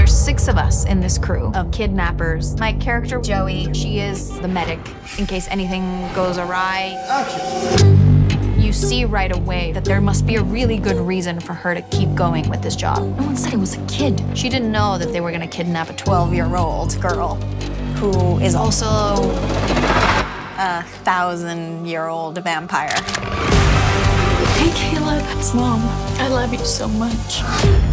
There's 6 of us in this crew of kidnappers. My character, Joey, she is the medic in case anything goes awry. Action. You see right away that there must be a really good reason for her to keep going with this job. No one said it was a kid. She didn't know that they were gonna kidnap a 12-year-old girl who is also a 1,000-year-old vampire. Hey, Kayla, it's Mom. I love you so much.